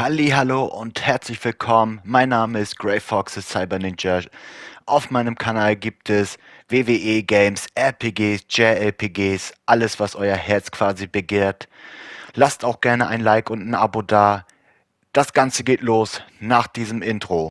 Hallo und herzlich willkommen. Mein Name ist Grey Fox, the Cyber Ninja. Auf meinem Kanal gibt es WWE Games, RPGs, JRPGs, alles was euer Herz quasi begehrt. Lasst auch gerne ein Like und ein Abo da. Das Ganze geht los nach diesem Intro.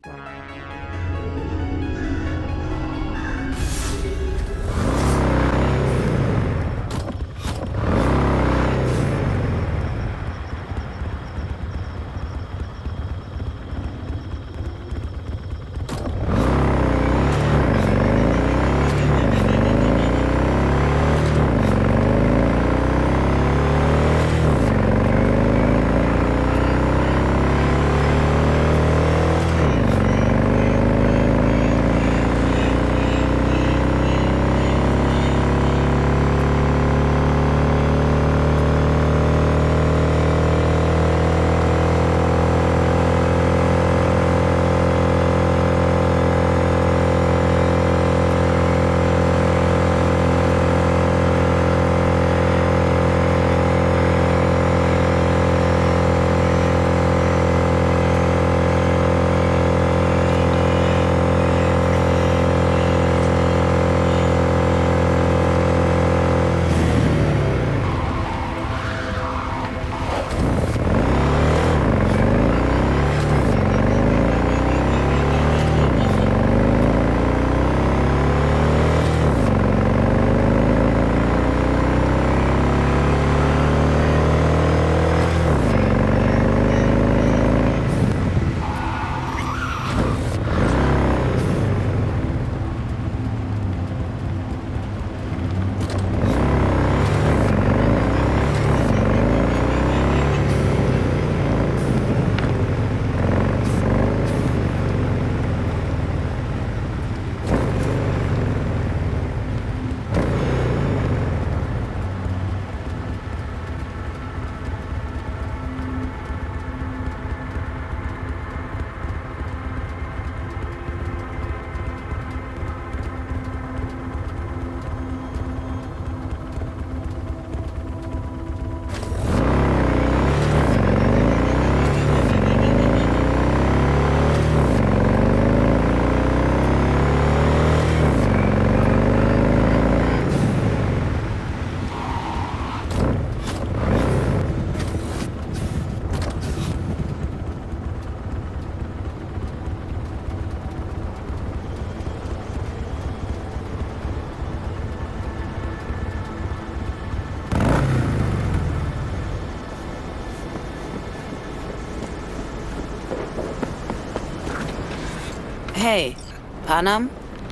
Hey, Panam?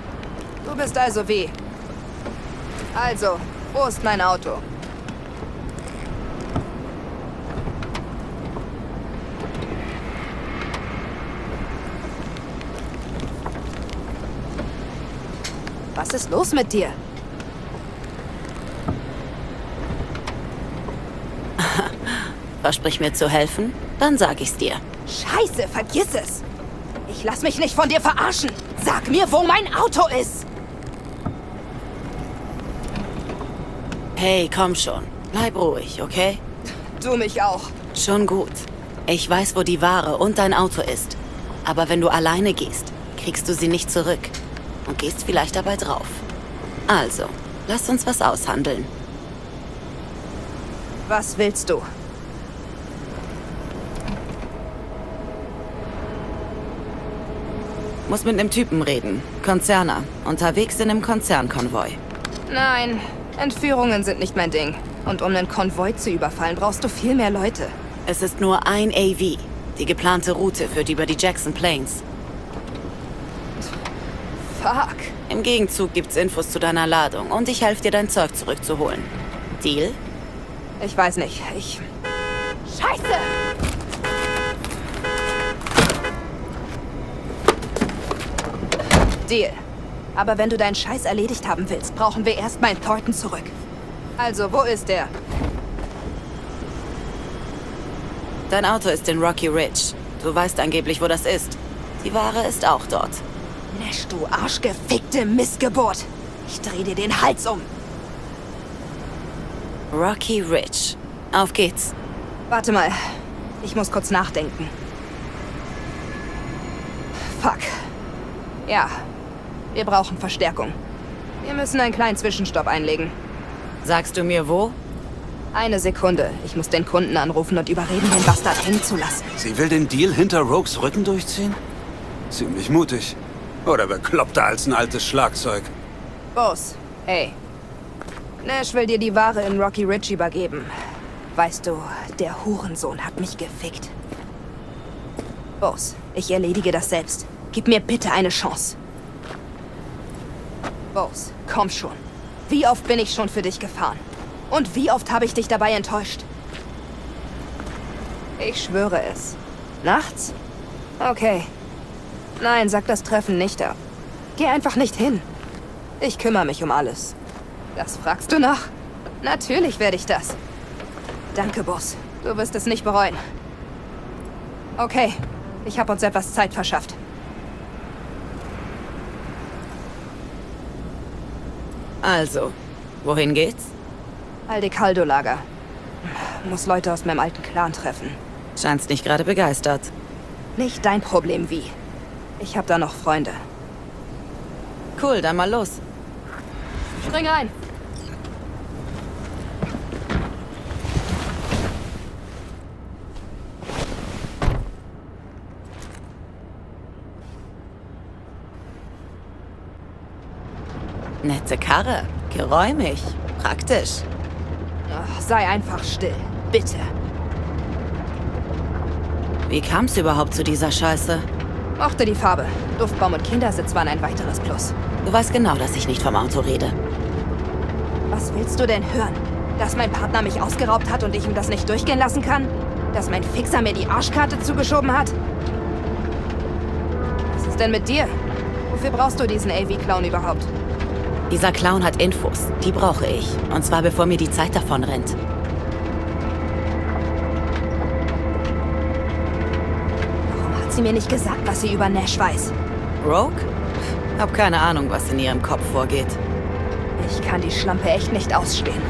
Du bist also wie? Also, wo ist mein Auto? Was ist los mit dir? Versprich mir zu helfen, dann sag ich's dir. Scheiße, vergiss es! Ich lass mich nicht von dir verarschen! Sag mir, wo mein Auto ist! Hey, komm schon. Bleib ruhig, okay? Du mich auch. Schon gut. Ich weiß, wo die Ware und dein Auto ist. Aber wenn du alleine gehst, kriegst du sie nicht zurück. Und gehst vielleicht dabei drauf. Also, lass uns was aushandeln. Was willst du? Muss mit einem Typen reden. Konzerner. Unterwegs in einem Konzernkonvoi. Nein, Entführungen sind nicht mein Ding. Und um einen Konvoi zu überfallen, brauchst du viel mehr Leute. Es ist nur ein AV. Die geplante Route führt über die Jackson Plains. Fuck. Im Gegenzug gibt's Infos zu deiner Ladung und ich helfe dir, dein Zeug zurückzuholen. Deal? Ich weiß nicht. Scheiße! Deal. Aber wenn du deinen Scheiß erledigt haben willst, brauchen wir erst mal Thornton zurück. Also, wo ist er? Dein Auto ist in Rocky Ridge. Du weißt angeblich, wo das ist. Die Ware ist auch dort. Nash, du arschgefickte Missgeburt! Ich dreh dir den Hals um! Rocky Ridge. Auf geht's. Warte mal. Ich muss kurz nachdenken. fuck. Ja, wir brauchen Verstärkung. Wir müssen einen kleinen Zwischenstopp einlegen. Sagst du mir wo? Eine Sekunde. Ich muss den Kunden anrufen und überreden, den Bastard hängen zu lassen. Sie will den Deal hinter Rogues Rücken durchziehen? Ziemlich mutig. Oder bekloppter als ein altes Schlagzeug. Boss, hey. Nash will dir die Ware in Rocky Ridge übergeben. Weißt du, der Hurensohn hat mich gefickt. Boss, ich erledige das selbst. Gib mir bitte eine Chance. Boss, komm schon. Wie oft bin ich schon für dich gefahren? Und wie oft habe ich dich dabei enttäuscht? Ich schwöre es. Nachts? Okay. Nein, sag das Treffen nicht ab. Geh einfach nicht hin. Ich kümmere mich um alles. Das fragst du noch? Natürlich werde ich das. Danke, Boss. Du wirst es nicht bereuen. Okay, ich habe uns etwas Zeit verschafft. Also, wohin geht's? Aldecaldo-Lager. Muss Leute aus meinem alten Clan treffen. Scheinst nicht gerade begeistert. Nicht dein Problem, wie. Ich habe da noch Freunde. Cool, dann mal los. Spring ein! Nette Karre. Geräumig. Praktisch. Ach, sei einfach still. Bitte. Wie kam's überhaupt zu dieser Scheiße? Mochte die Farbe. Duftbaum und Kindersitz waren ein weiteres Plus. Du weißt genau, dass ich nicht vom Auto rede. Was willst du denn hören? Dass mein Partner mich ausgeraubt hat und ich ihm das nicht durchgehen lassen kann? Dass mein Fixer mir die Arschkarte zugeschoben hat? Was ist denn mit dir? Wofür brauchst du diesen AV-Clown überhaupt? Dieser Clown hat Infos. Die brauche ich. Und zwar bevor mir die Zeit davon rennt. Warum hat sie mir nicht gesagt, was sie über Nash weiß? Rogue? Hab keine Ahnung, was in ihrem Kopf vorgeht. Ich kann die Schlampe echt nicht ausstehen.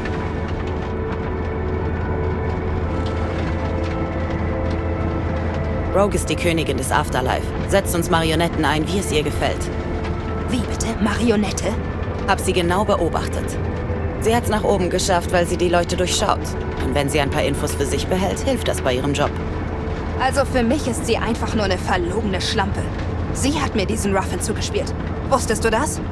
Rogue ist die Königin des Afterlife. Setzt uns Marionetten ein, wie es ihr gefällt. Wie bitte? Marionette? Hab sie genau beobachtet. Sie hat's nach oben geschafft, weil sie die Leute durchschaut. Und wenn sie ein paar Infos für sich behält, hilft das bei ihrem Job. Also für mich ist sie einfach nur eine verlogene Schlampe. Sie hat mir diesen Ruffin zugespielt. Wusstest du das?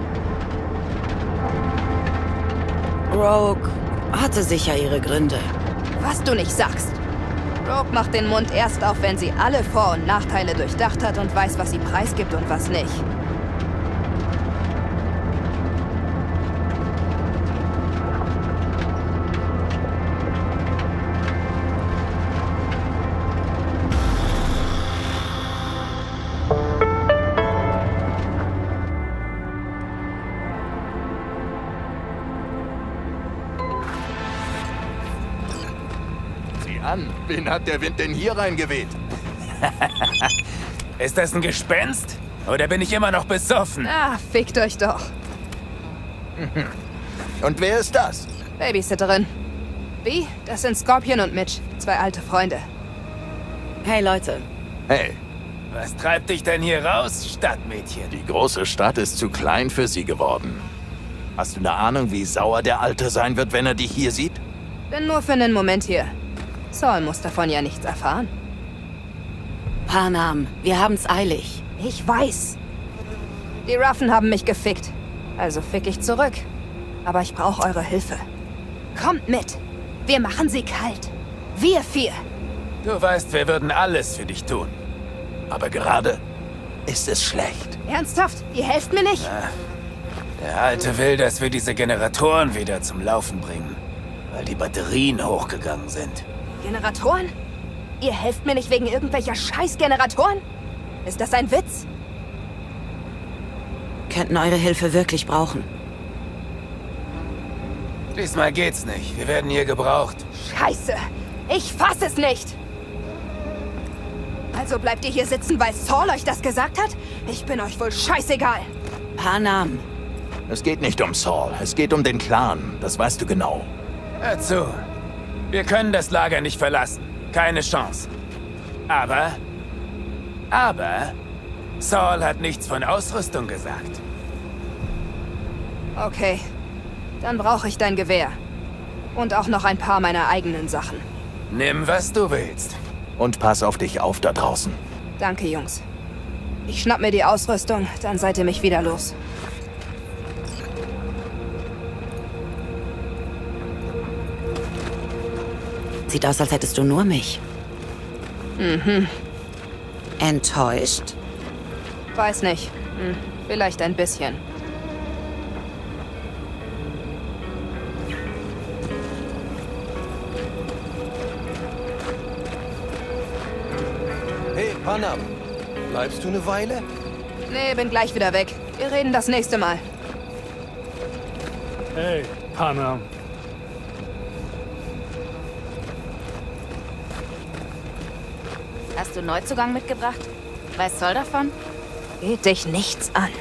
Rogue hatte sicher ihre Gründe. Was du nicht sagst. Rogue macht den Mund erst auf, wenn sie alle Vor- und Nachteile durchdacht hat und weiß, was sie preisgibt und was nicht. An. Wen hat der Wind denn hier reingeweht? Ist das ein Gespenst? Oder bin ich immer noch besoffen? Ah, fickt euch doch. Und wer ist das? Babysitterin. Wie? Das sind Scorpion und Mitch, zwei alte Freunde. Hey Leute, Hey, Was treibt dich denn hier raus, Stadtmädchen? die große Stadt ist zu klein für sie geworden. Hast du eine Ahnung, wie sauer der Alte sein wird, wenn er dich hier sieht? Bin nur für einen Moment hier. Saul muss davon ja nichts erfahren. Panam, wir haben's eilig. Ich weiß. Die Ruffen haben mich gefickt. Also fick ich zurück. Aber ich brauche eure Hilfe. Kommt mit. Wir machen sie kalt. Wir vier. Du weißt, wir würden alles für dich tun. Aber gerade ist es schlecht. Ernsthaft? Ihr helft mir nicht? Der Alte will, dass wir diese Generatoren wieder zum Laufen bringen, weil die Batterien hochgegangen sind. Generatoren? Ihr helft mir nicht wegen irgendwelcher Scheiß-Generatoren? Ist das ein Witz? Könnten eure Hilfe wirklich brauchen. Diesmal geht's nicht. Wir werden hier gebraucht. Scheiße! Ich fass es nicht! Also bleibt ihr hier sitzen, weil Saul euch das gesagt hat? Ich bin euch wohl scheißegal. Panam, Es geht nicht um Saul, es geht um den Clan. Das weißt du genau. Hör zu. Wir können das Lager nicht verlassen. Keine Chance. Aber Saul hat nichts von Ausrüstung gesagt. Okay, dann brauche ich dein Gewehr. Und auch noch ein paar meiner eigenen Sachen. Nimm, was du willst. Und pass auf dich auf da draußen. Danke, Jungs. Ich schnapp mir die Ausrüstung, dann seid ihr mich wieder los. Sieht aus, als hättest du nur mich. Enttäuscht? Weiß nicht. Vielleicht ein bisschen. Hey, Panam. Bleibst du eine Weile? Nee, bin gleich wieder weg. Wir reden das nächste Mal. Hey, Panam. Hast du Neuzugang mitgebracht? Weiß Zoll davon? Geht dich nichts an.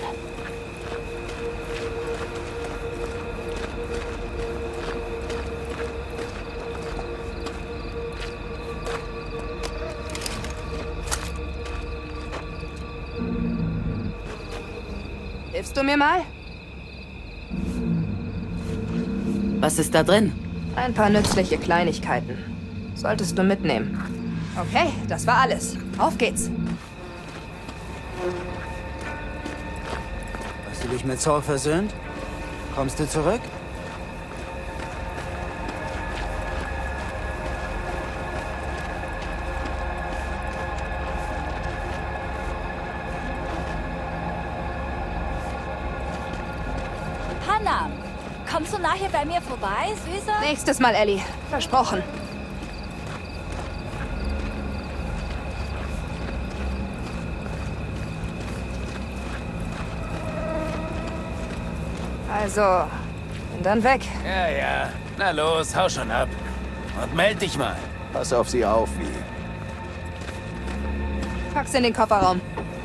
Hilfst du mir mal? Was ist da drin? Ein paar nützliche Kleinigkeiten. Solltest du mitnehmen. Okay, das war alles. Auf geht's. Hast du dich mit Saul versöhnt? Kommst du zurück? Panam, kommst du nachher bei mir vorbei, Süßer? Nächstes Mal, Ellie. Versprochen. Also, bin dann weg. Ja, ja. Na los, hau schon ab. Und meld dich mal. Pass auf sie auf, wie. Pack's in den Kofferraum.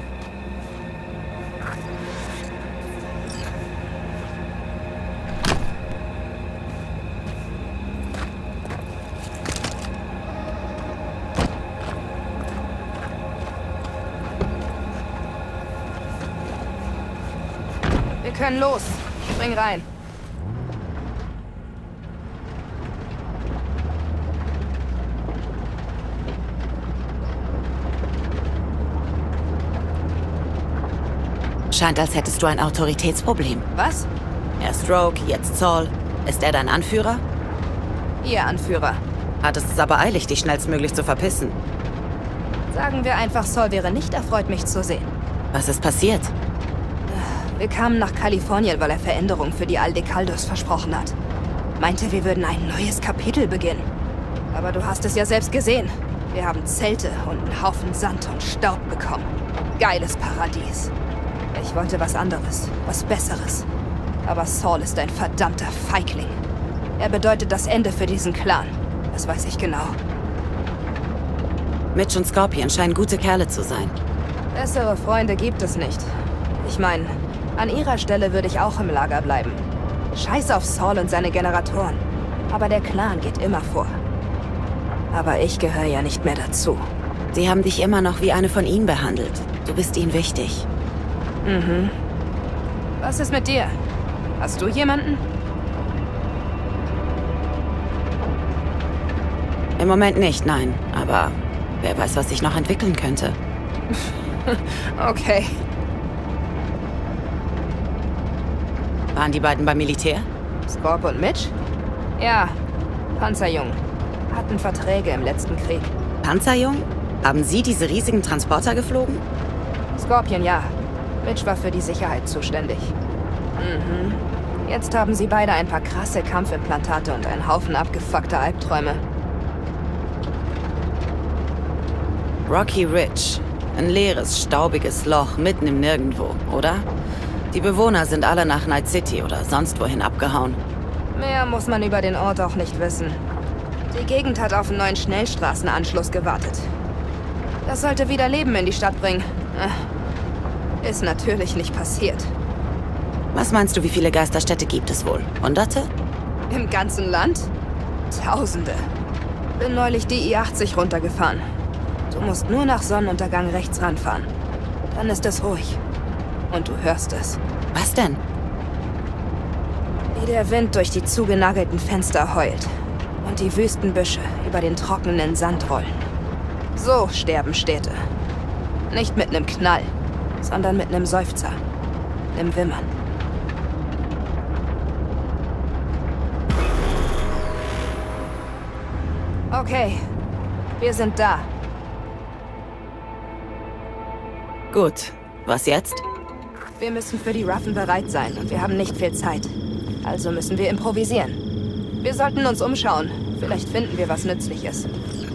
Wir können los. Spring rein. Scheint, als hättest du ein Autoritätsproblem. Was? Erst Rogue, jetzt Saul. Ist er dein Anführer? Ihr Anführer. Hattest es aber eilig, dich schnellstmöglich zu verpissen. Sagen wir einfach, Saul wäre nicht erfreut, mich zu sehen. Was ist passiert? Wir kamen nach Kalifornien, weil er Veränderungen für die Aldecaldos versprochen hat. Meinte, wir würden ein neues Kapitel beginnen. Aber du hast es ja selbst gesehen. Wir haben Zelte und einen Haufen Sand und Staub bekommen. Geiles Paradies. Ich wollte was anderes, was Besseres. Aber Saul ist ein verdammter Feigling. Er bedeutet das Ende für diesen Clan. Das weiß ich genau. Mitch und Scorpion scheinen gute Kerle zu sein. Bessere Freunde gibt es nicht. Ich meine, an ihrer Stelle würde ich auch im Lager bleiben. Scheiß auf Saul und seine Generatoren. Aber der Clan geht immer vor. Aber ich gehöre ja nicht mehr dazu. Sie haben dich immer noch wie eine von ihnen behandelt. Du bist ihnen wichtig. Mhm. Was ist mit dir? Hast du jemanden? Im Moment nicht, nein. Aber wer weiß, was sich noch entwickeln könnte. Okay. Waren die beiden beim Militär? Scorp und Mitch? Ja, Panzerjung. Hatten Verträge im letzten Krieg. Panzerjung? Haben Sie diese riesigen Transporter geflogen? Scorpion, ja. Mitch war für die Sicherheit zuständig. Mhm. Jetzt haben sie beide ein paar krasse Kampfimplantate und einen Haufen abgefuckter Albträume. Rocky Ridge. Ein leeres, staubiges Loch mitten im Nirgendwo, oder? Die Bewohner sind alle nach Night City oder sonst wohin abgehauen. Mehr muss man über den Ort auch nicht wissen. Die Gegend hat auf einen neuen Schnellstraßenanschluss gewartet. Das sollte wieder Leben in die Stadt bringen. Ist natürlich nicht passiert. Was meinst du, wie viele Geisterstädte gibt es wohl? Hunderte? Im ganzen Land? Tausende. Bin neulich die I-80 runtergefahren. Du musst nur nach Sonnenuntergang rechts ranfahren. Dann ist es ruhig. Und du hörst es. Was denn? Wie der Wind durch die zugenagelten Fenster heult. Und die Wüstenbüsche über den trockenen Sand rollen. So sterben Städte. Nicht mit nem Knall, sondern mit nem Seufzer. Nem Wimmern. Okay, wir sind da. Gut. Was jetzt? Wir müssen für die Ruffen bereit sein und wir haben nicht viel Zeit. Also müssen wir improvisieren. Wir sollten uns umschauen. Vielleicht finden wir was Nützliches.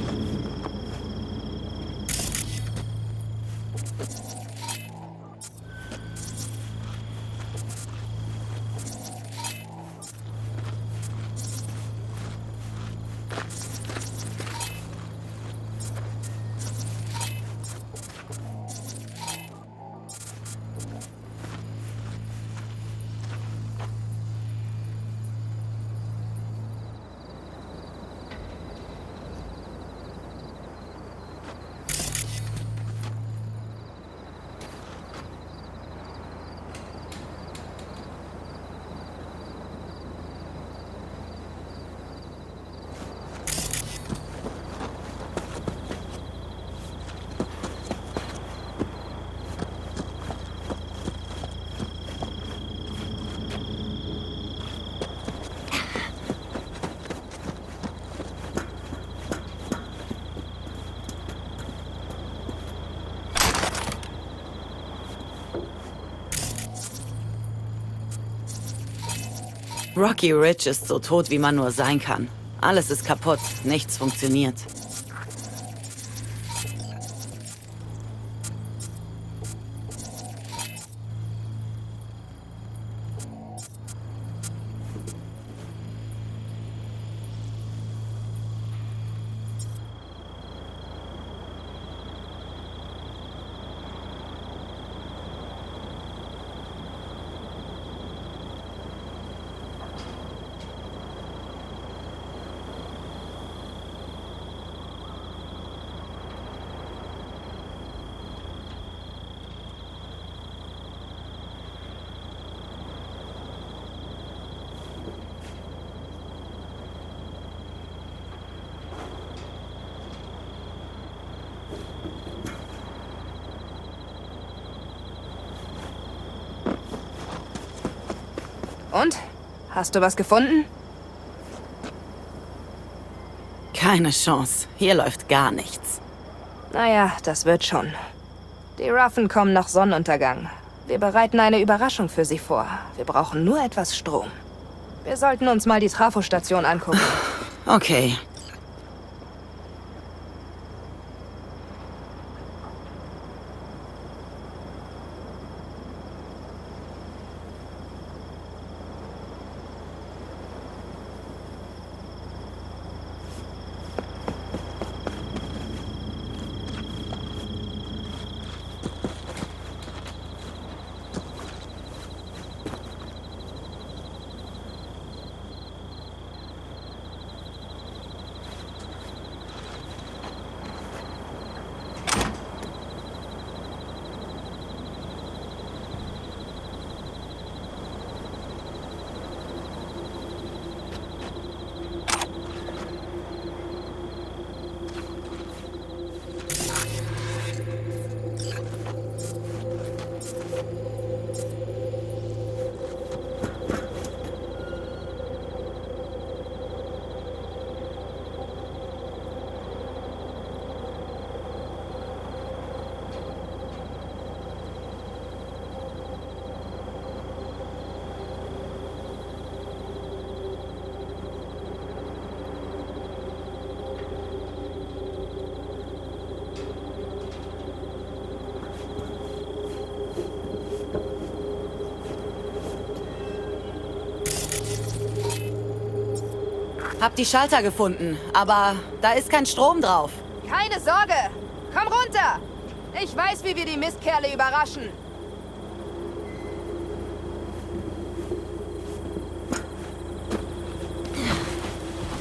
Rocky Ridge ist so tot, wie man nur sein kann. Alles ist kaputt, nichts funktioniert. Und? Hast du was gefunden? Keine Chance. Hier läuft gar nichts. Naja, das wird schon. Die Ruffen kommen nach Sonnenuntergang. Wir bereiten eine Überraschung für sie vor. Wir brauchen nur etwas Strom. Wir sollten uns mal die Trafostation angucken. Okay. Hab die Schalter gefunden, aber da ist kein Strom drauf. Keine Sorge! Komm runter! Ich weiß, wie wir die Mistkerle überraschen.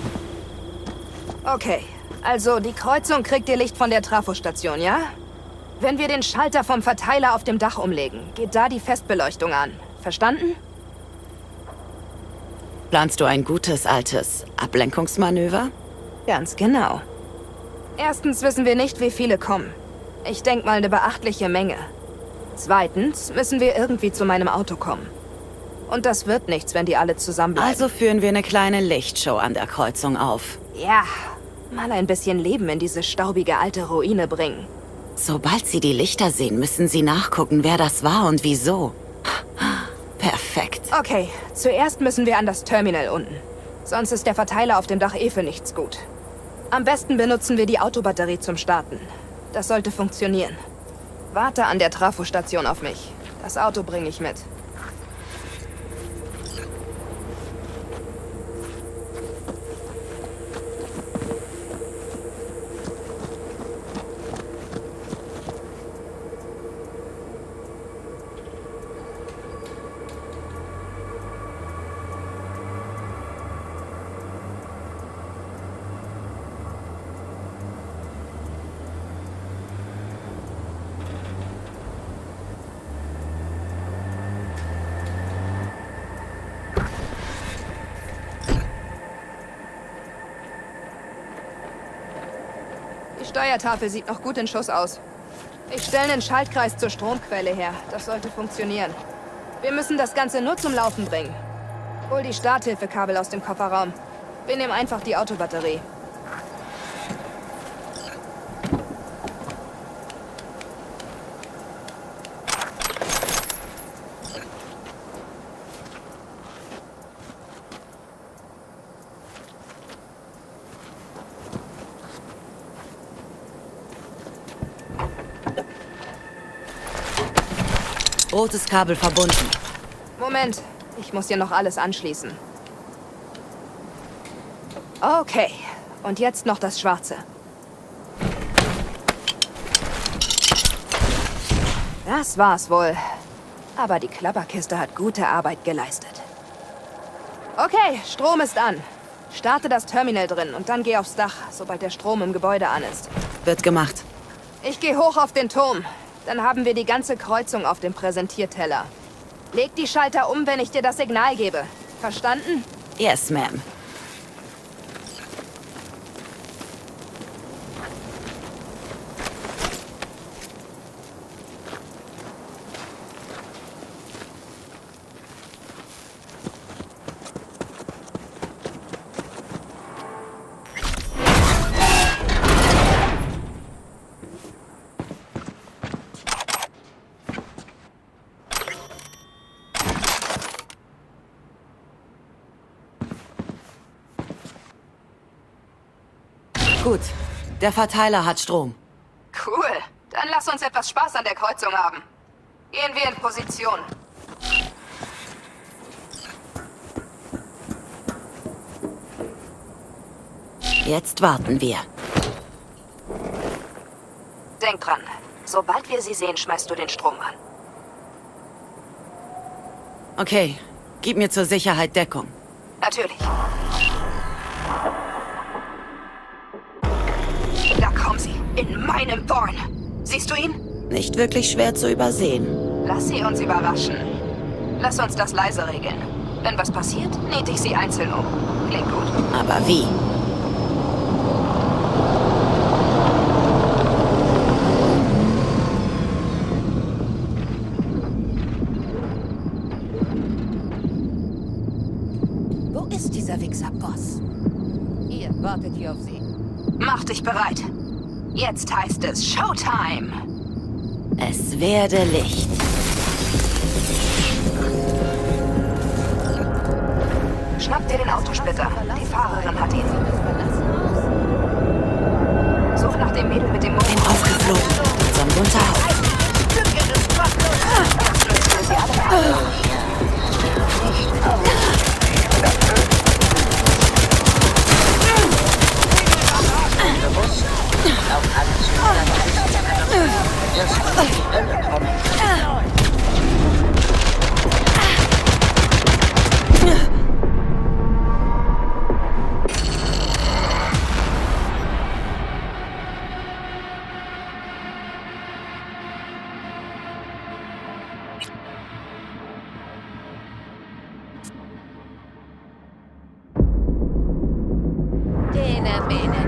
Okay, also die Kreuzung kriegt ihr Licht von der Trafostation, ja? Wenn wir den Schalter vom Verteiler auf dem Dach umlegen, geht da die Festbeleuchtung an. Verstanden? Planst du ein gutes, altes Ablenkungsmanöver? Ganz genau. Erstens wissen wir nicht, wie viele kommen. Ich denke mal eine beachtliche Menge. Zweitens müssen wir irgendwie zu meinem Auto kommen. Und das wird nichts, wenn die alle zusammenbleiben. Also führen wir eine kleine Lichtshow an der Kreuzung auf. Ja, mal ein bisschen Leben in diese staubige alte Ruine bringen. Sobald sie die Lichter sehen, müssen sie nachgucken, wer das war und wieso. Perfekt. Okay, zuerst müssen wir an das Terminal unten. Sonst ist der Verteiler auf dem Dach eh für nichts gut. Am besten benutzen wir die Autobatterie zum Starten. Das sollte funktionieren. Warte an der Trafostation auf mich. Das Auto bringe ich mit. Die Steuertafel sieht noch gut in Schuss aus. Ich stelle einen Schaltkreis zur Stromquelle her. Das sollte funktionieren. Wir müssen das Ganze nur zum Laufen bringen. Hol die Starthilfekabel aus dem Kofferraum. Wir nehmen einfach die Autobatterie. Rotes Kabel verbunden. Moment, ich muss hier noch alles anschließen. Okay, und jetzt noch das Schwarze. Das war's wohl. Aber die Klapperkiste hat gute Arbeit geleistet. Okay, Strom ist an. Starte das Terminal drin und dann geh aufs Dach, sobald der Strom im Gebäude an ist. Wird gemacht. Ich gehe hoch auf den Turm. Dann haben wir die ganze Kreuzung auf dem Präsentierteller. Leg die Schalter um, wenn ich dir das Signal gebe. Verstanden? Yes, ma'am. Gut. Der Verteiler hat Strom. Cool. Dann lass uns etwas Spaß an der Kreuzung haben. Gehen wir in Position. Jetzt warten wir. Denk dran. Sobald wir sie sehen, schmeißt du den Strom an. Okay. Gib mir zur Sicherheit Deckung. Natürlich. Da kommen sie. In meinem Born. Siehst du ihn? Nicht wirklich schwer zu übersehen. Lass sie uns überraschen. Lass uns das leise regeln. Wenn was passiert, nähte ich sie einzeln um. Klingt gut. Aber wie? Wo ist dieser Wichser-Boss? Ihr wartet hier auf sie. Mach dich bereit. Jetzt heißt es Showtime. Es werde Licht. Schnapp dir den Autosplitter. Die Fahrerin hat ihn. Such nach dem Mädel mit dem Motor. Bin aufgeflogen. So ein bunter Haufen.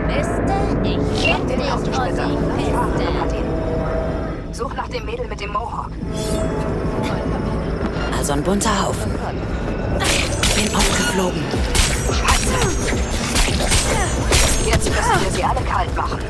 Ich find dich und die Piste. Such nach dem Mädel mit dem Mohawk. Also ein bunter Haufen. Bin aufgeflogen. Scheiße. Jetzt müssen wir sie alle kalt machen.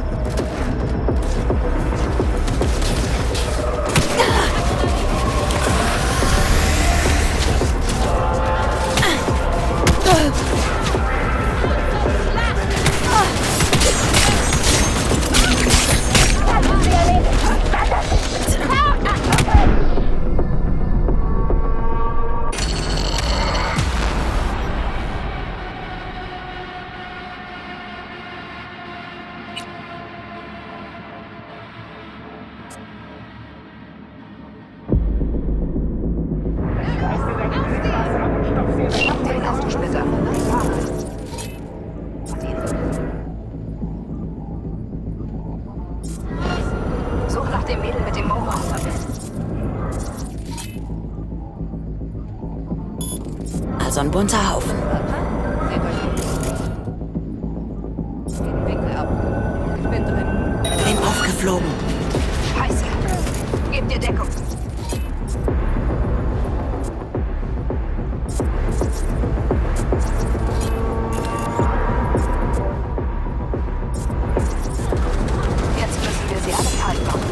Such nach dem Mädel mit dem Mohawk. Also ein bunter Haufen. Ich bin drin. Bin aufgeflogen. Scheiße. Gib dir Deckung. Jetzt müssen wir sie alle kalt machen.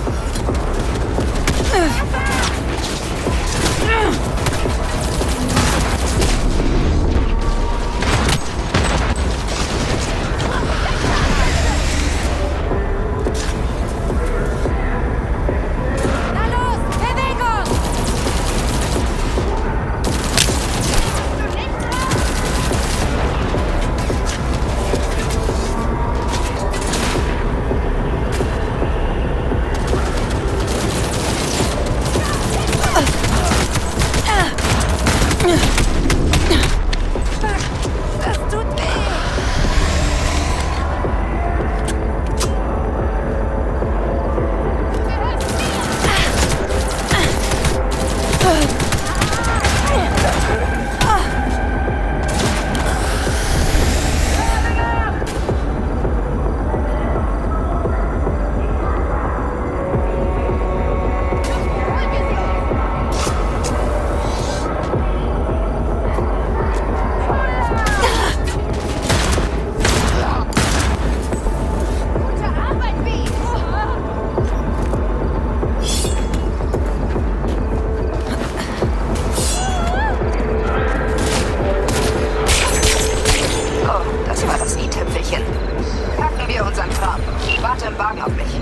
Warte im Wagen auf mich.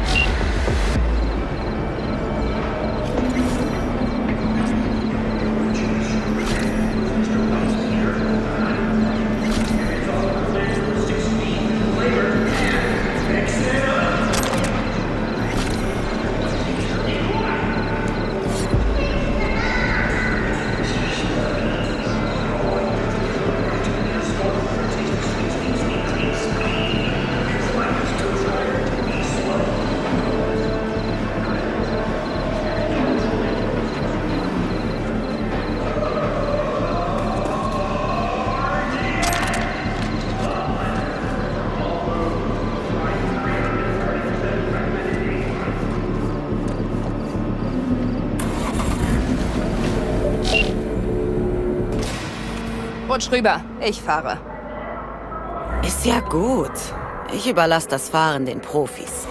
Rutsch rüber, ich fahre. Ist ja gut. Ich überlasse das Fahren den Profis.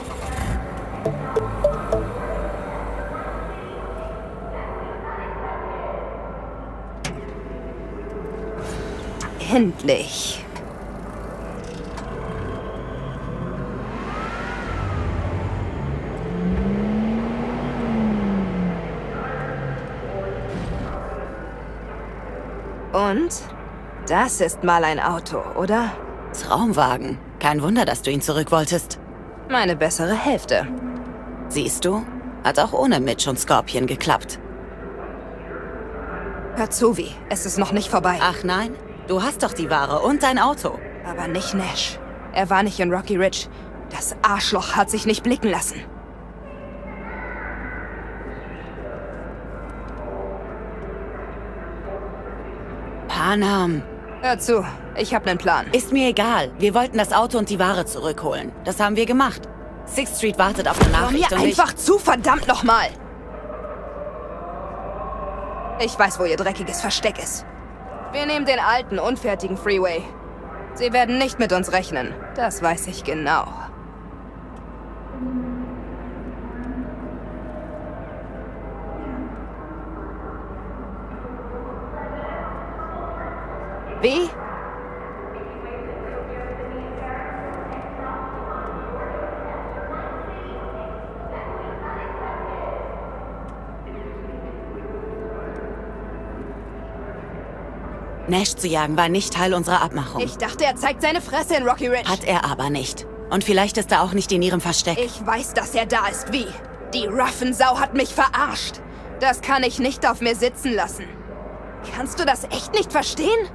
Endlich. Und? Das ist mal ein Auto, oder? Traumwagen. Kein Wunder, dass du ihn zurück wolltest. Meine bessere Hälfte. Siehst du? Hat auch ohne Mitch und Scorpion geklappt. Hör zu, Vi. Es ist noch nicht vorbei. Ach nein? Du hast doch die Ware und dein Auto. Aber nicht Nash. Er war nicht in Rocky Ridge. Das Arschloch hat sich nicht blicken lassen. Panam. Hör zu, ich habe einen Plan. Ist mir egal. Wir wollten das Auto und die Ware zurückholen. Das haben wir gemacht. Sixth Street wartet auf eine Nachricht Hör mir einfach zu, verdammt nochmal! Ich weiß, wo ihr dreckiges Versteck ist. Wir nehmen den alten, unfertigen Freeway. Sie werden nicht mit uns rechnen. Das weiß ich genau. Wie? Nash zu jagen war nicht Teil unserer Abmachung. Ich dachte, er zeigt seine Fresse in Rocky Ridge. Hat er aber nicht. Und vielleicht ist er auch nicht in ihrem Versteck. Ich weiß, dass er da ist. Wie? Die Ruffensau hat mich verarscht. Das kann ich nicht auf mir sitzen lassen. Kannst du das echt nicht verstehen?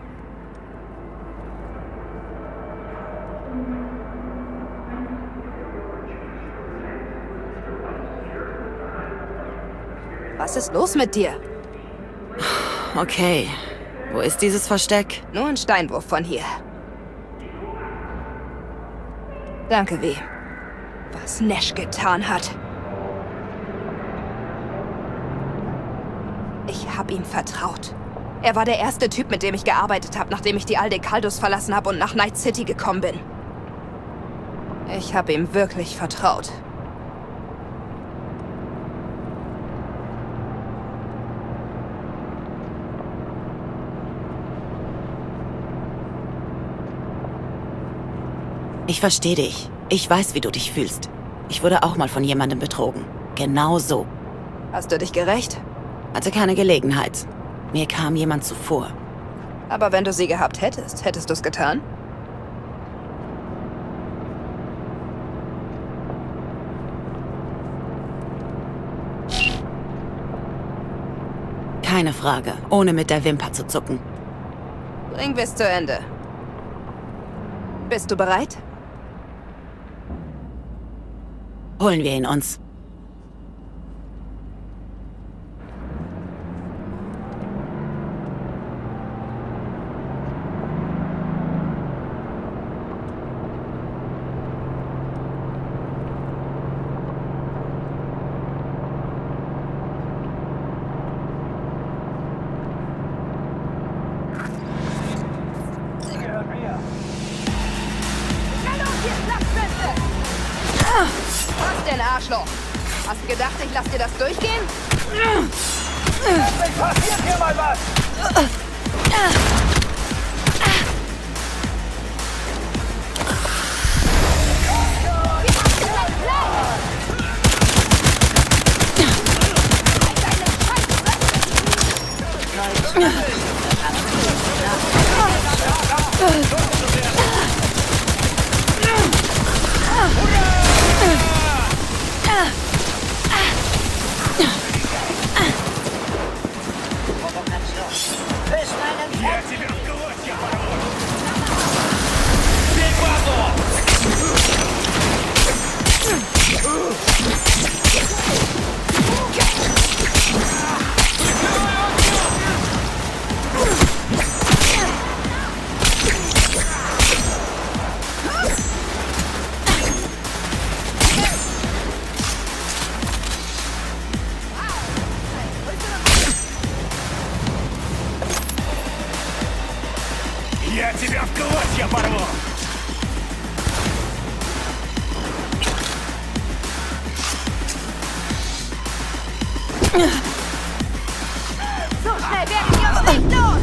Was ist los mit dir? Okay. Wo ist dieses Versteck? Nur ein Steinwurf von hier. Danke, W. Was Nash getan hat. Ich hab ihm vertraut. Er war der erste Typ, mit dem ich gearbeitet habe, nachdem ich die Aldecaldos verlassen habe und nach Night City gekommen bin. Ich hab ihm wirklich vertraut. Ich verstehe dich. Ich weiß, wie du dich fühlst. Ich wurde auch mal von jemandem betrogen. Genau so. Hast du dich gerächt? Hatte keine Gelegenheit. Mir kam jemand zuvor. Aber wenn du sie gehabt hättest, hättest du es getan? Keine Frage, ohne mit der Wimper zu zucken. Bringen wir es zu Ende. Bist du bereit? Holen wir ihn uns. Arschloch! Hast du gedacht, ich lass dir das durchgehen? Endlich passiert hier mal was! Я тебя в клочья порву! So schnell werden wir uns nicht los!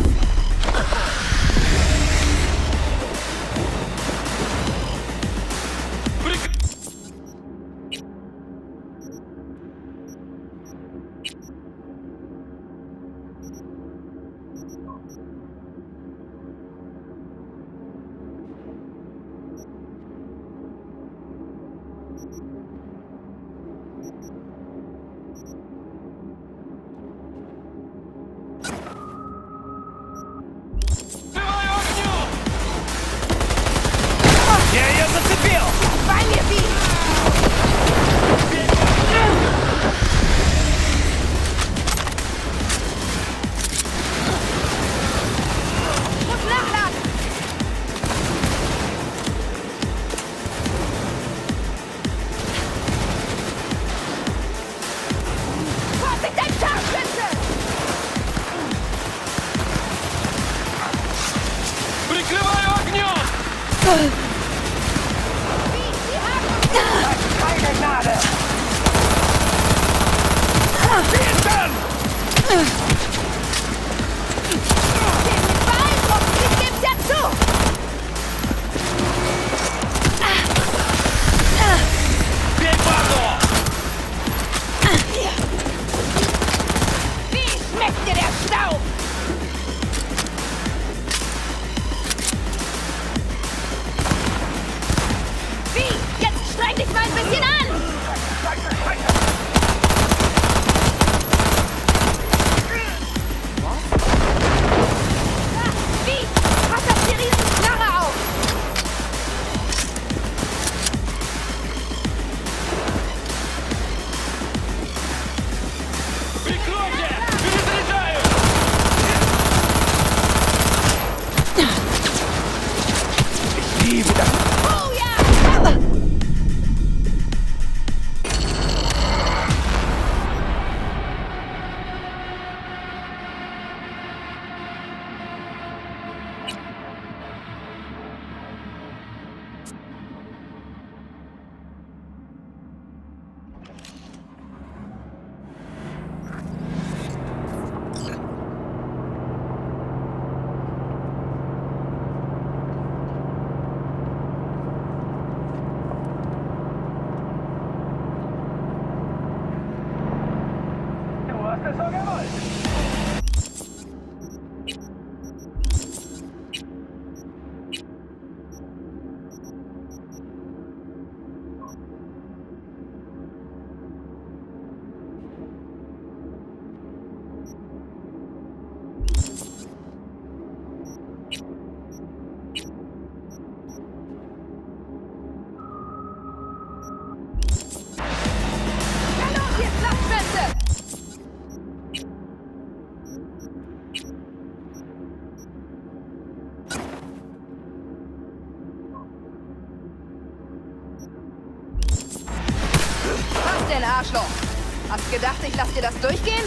Arschloch! Hast gedacht, ich lass dir das durchgehen?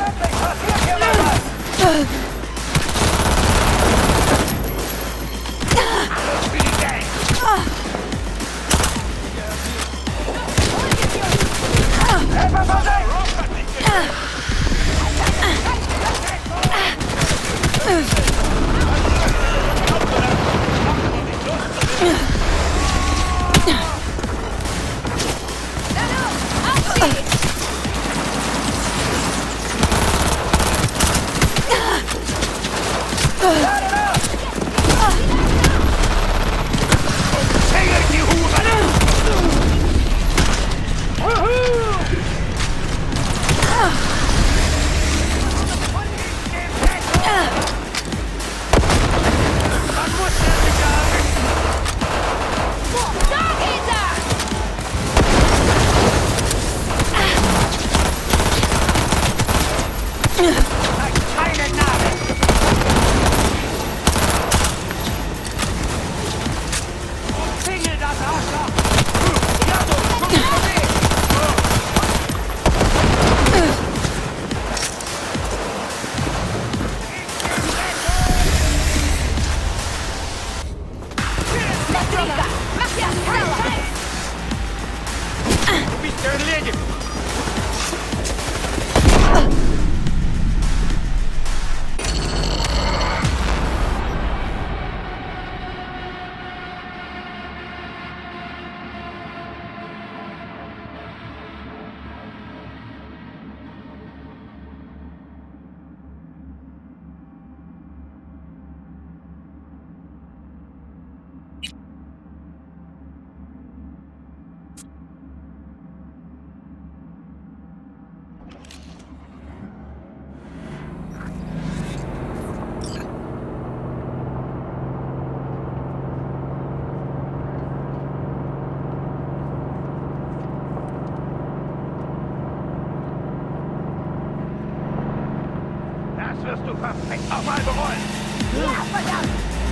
Wirst du perfekt nochmal bereuen. Ja, verdammt!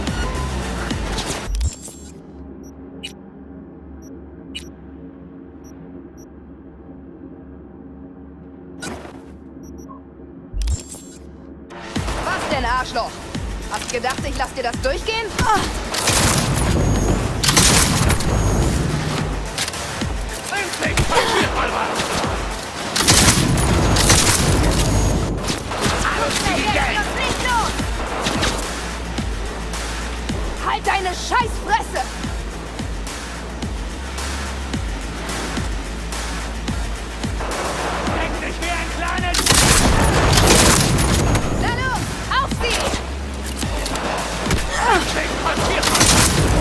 Was denn, Arschloch? Hast gedacht, ich lass dir das durchgehen? Endlich! Passiert mal was! Halt deine Scheißfresse! Denk dich wie ein kleines... Na los, auf sie! Endlich passiert was!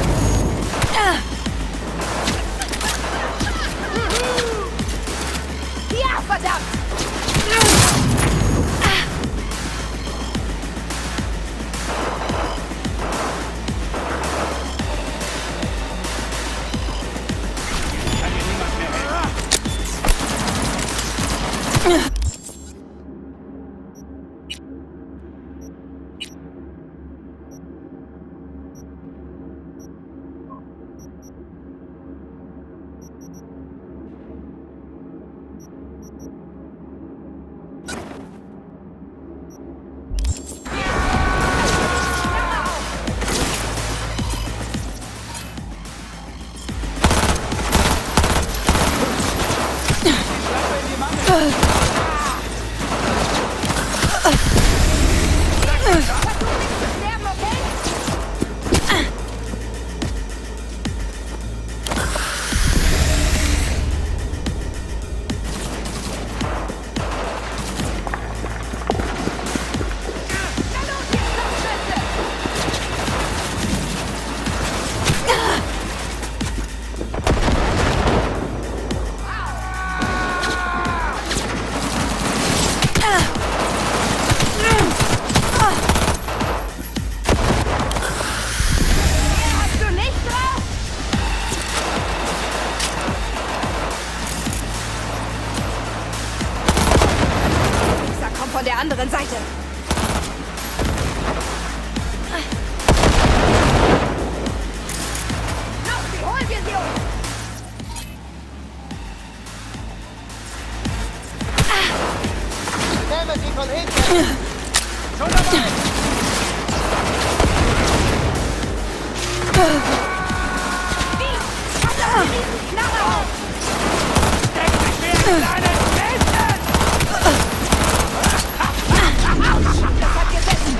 Ja, verdammt! der anderen Seite. Los, wie holen wir sie uns? Nehme sie von hinten! Schon dabei! Deck dich wie ein kleines Mädchen! Das hat gesessen!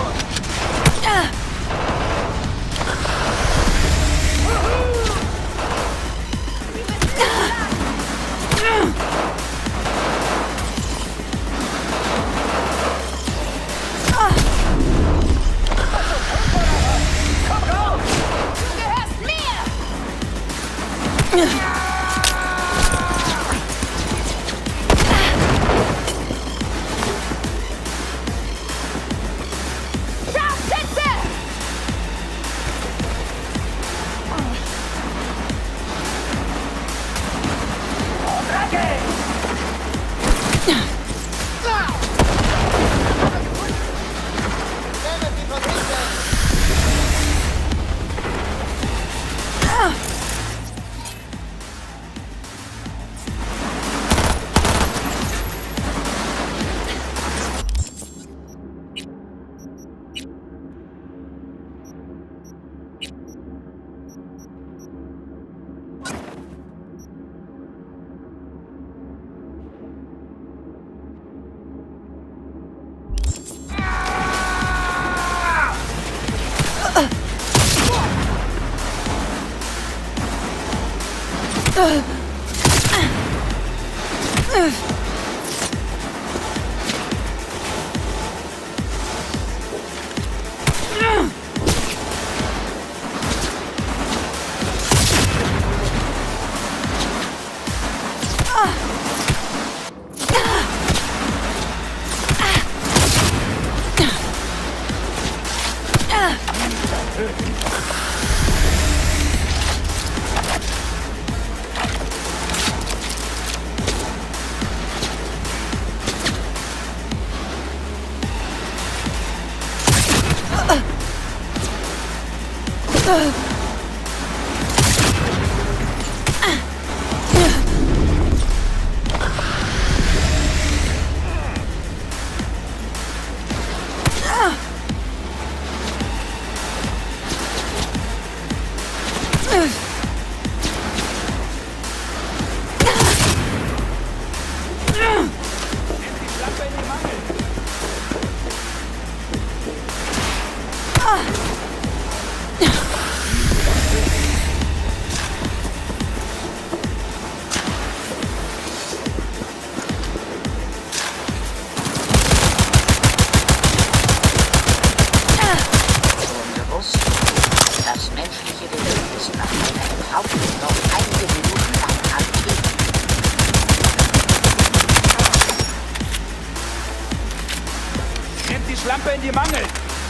Schlampe in die Mangel!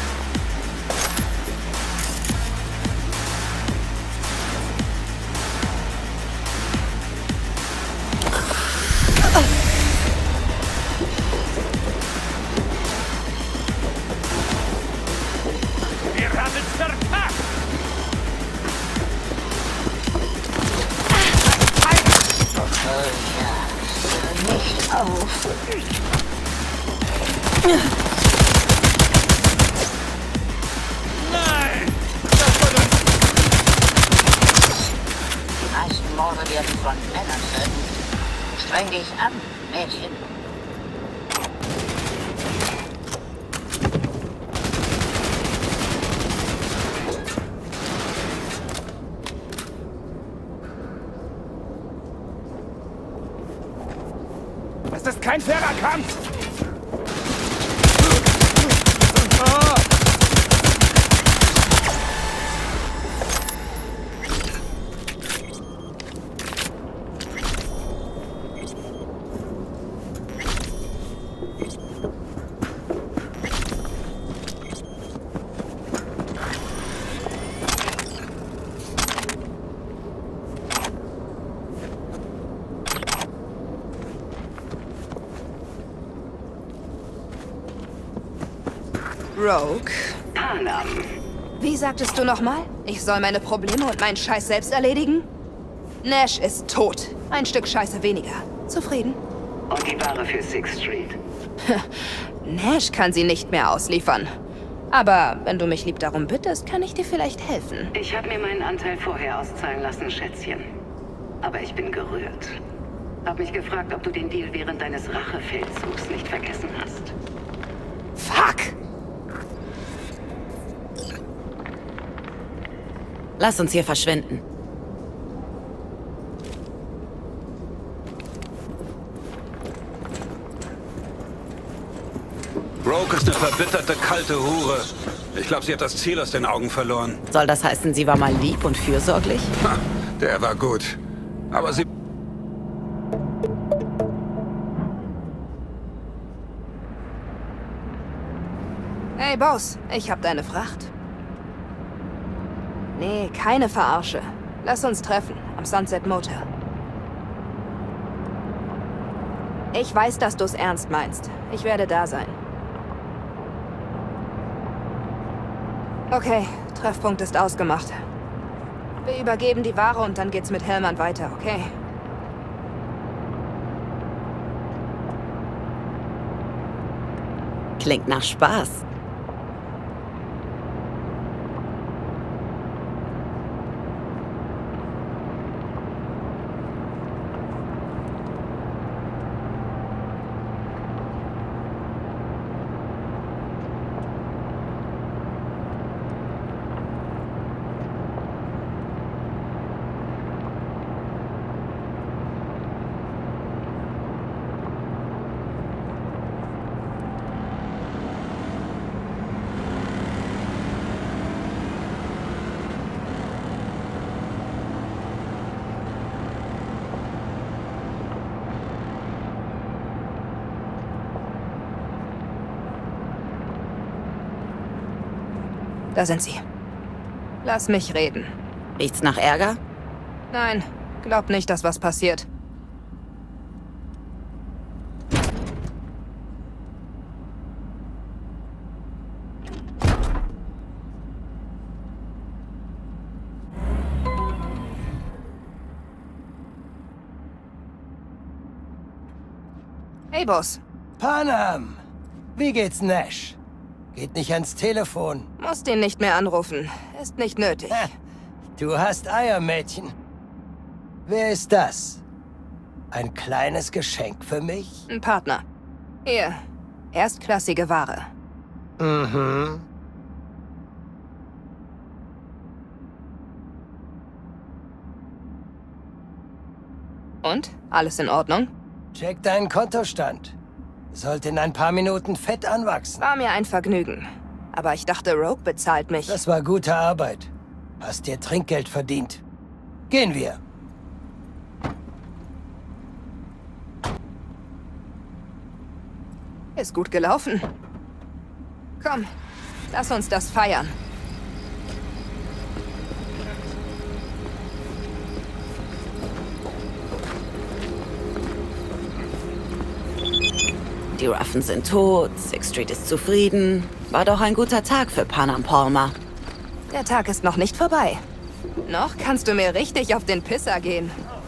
Wir haben es verpackt! Nicht auf! Morde werden von Männern verübt. Streng dich an, Mädchen. Das ist kein fairer Kampf! Rogue. Panam. Wie sagtest du nochmal? Ich soll meine Probleme und meinen Scheiß selbst erledigen? Nash ist tot. Ein Stück Scheiße weniger. Zufrieden? Und die Ware für 6th Street? Nash kann sie nicht mehr ausliefern. Aber wenn du mich lieb darum bittest, kann ich dir vielleicht helfen. Ich habe mir meinen Anteil vorher auszahlen lassen, Schätzchen. Aber ich bin gerührt. Hab mich gefragt, ob du den Deal während deines Rachefeldzugs nicht vergessen hast. Fuck! Lass uns hier verschwinden. Rogue ist eine verbitterte, kalte Hure. Ich glaube, sie hat das Ziel aus den Augen verloren. Soll das heißen, sie war mal lieb und fürsorglich? Ha, der war gut. Aber sie... Hey, Boss, ich hab deine Fracht. Nee, keine Verarsche. Lass uns treffen, am Sunset Motel. Ich weiß, dass du's ernst meinst. Ich werde da sein. Okay, Treffpunkt ist ausgemacht. Wir übergeben die Ware und dann geht's mit Hellman weiter, okay? Klingt nach Spaß. Da sind sie. Lass mich reden. Riecht's nach Ärger? Nein, glaub nicht, dass was passiert. Hey, Boss. Panam! Wie geht's Nash? Geht nicht ans Telefon. Musst ihn nicht mehr anrufen. Ist nicht nötig. Du hast Eier, Mädchen. Wer ist das? Ein kleines Geschenk für mich? Ein Partner. Hier. Erstklassige Ware. Mhm. Und? Alles in Ordnung? Check deinen Kontostand. Sollte in ein paar Minuten fett anwachsen. War mir ein Vergnügen. Aber ich dachte, Rogue bezahlt mich. Das war gute Arbeit. Hast dir Trinkgeld verdient. Gehen wir. Ist gut gelaufen. Komm, lass uns das feiern. Die Ruffen sind tot, 6th Street ist zufrieden. War doch ein guter Tag für Panam Palmer. Der Tag ist noch nicht vorbei. Noch kannst du mir richtig auf den Pisser gehen.